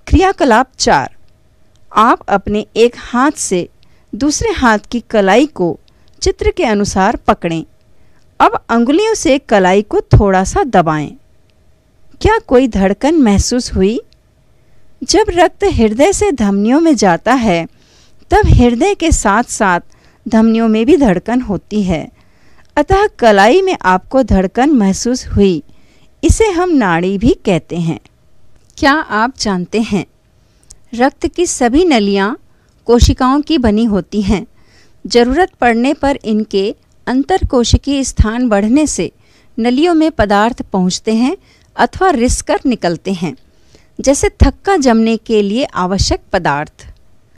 क्रियाकलाप 4। आप अपने एक हाथ से दूसरे हाथ की कलाई को चित्र के अनुसार पकड़ें। अब अंगुलियों से कलाई को थोड़ा सा दबाएं। क्या कोई धड़कन महसूस हुई? जब रक्त हृदय से धमनियों में जाता है तब हृदय के साथ साथ धमनियों में भी धड़कन होती है। अतः कलाई में आपको धड़कन महसूस हुई, इसे हम नाड़ी भी कहते हैं। क्या आप जानते हैं रक्त की सभी नलियां कोशिकाओं की बनी होती हैं। जरूरत पड़ने पर इनके अंतरकोशिकीय स्थान बढ़ने से नलियों में पदार्थ पहुंचते हैं अथवा रिस कर निकलते हैं, जैसे थक्का जमने के लिए आवश्यक पदार्थ।